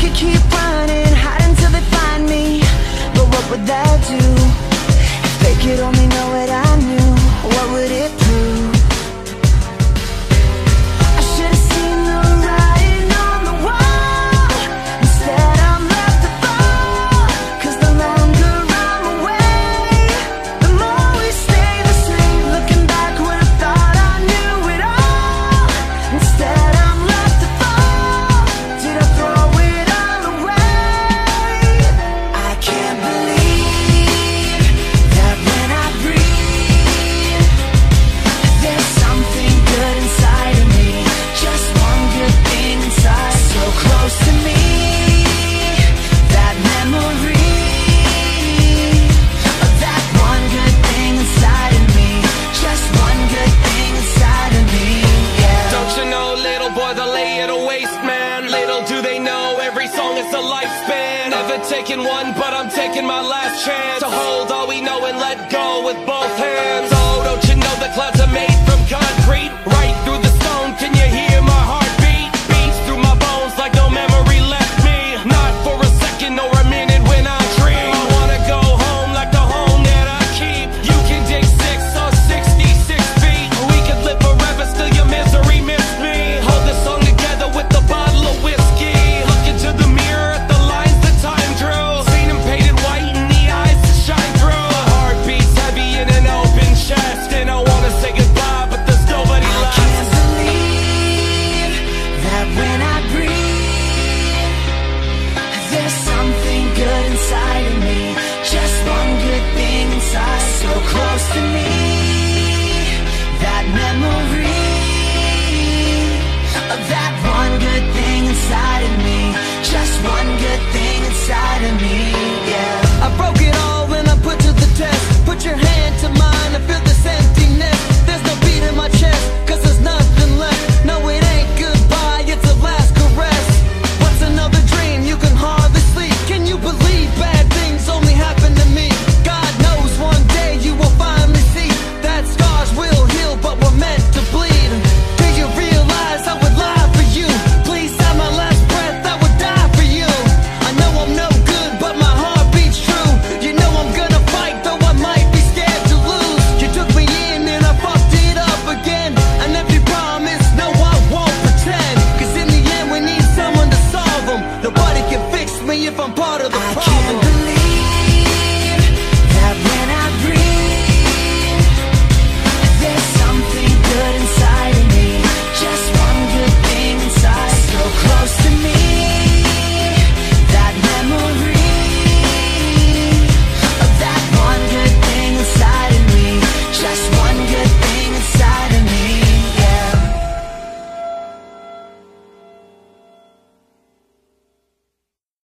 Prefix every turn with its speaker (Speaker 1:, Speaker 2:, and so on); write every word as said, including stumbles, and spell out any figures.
Speaker 1: to keep running, hiding till they find me. But what would that do? If they could only know what I knew, what would it prove? I should've seen the writing on the wall. Instead I'm left to fall. Cause the longer I'm away, the more we stay the same. Looking back when I thought I knew it all. Instead I'm left to fall. Did I throw it all away? I can't believe that when I breathe, there's something good inside of me. Just one good thing inside, so close to me. That memory of that one good thing inside of me. Just one good thing inside of me, yeah.
Speaker 2: Don't you know, little boy, they lay it to waste, man. Little do they know, every song is a lifespan. Never taking one, but I'm taking my last chance to hold all we know and let go with both hands.